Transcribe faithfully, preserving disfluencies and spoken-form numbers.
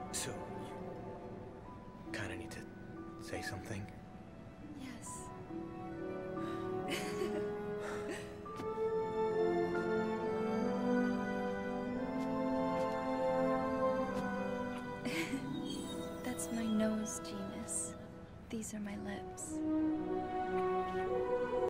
So, you kinda need to say something? Yes. That's my nose, Genus. These are my lips.